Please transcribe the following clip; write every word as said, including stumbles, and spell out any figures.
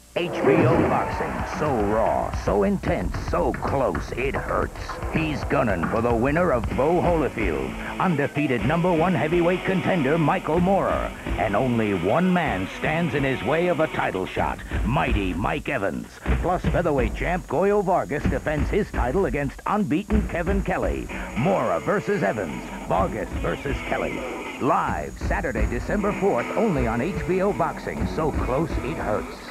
H B O Boxing, so raw, so intense, so close, it hurts. He's gunning for the winner of Bo Holyfield, undefeated number one heavyweight contender Michael Moorer, and only one man stands in his way of a title shot, mighty Mike Evans. Plus, featherweight champ Goyo Vargas defends his title against unbeaten Kevin Kelly. Moorer versus Evans, Vargas versus Kelly. Live Saturday, December fourth, only on H B O Boxing, so close it hurts.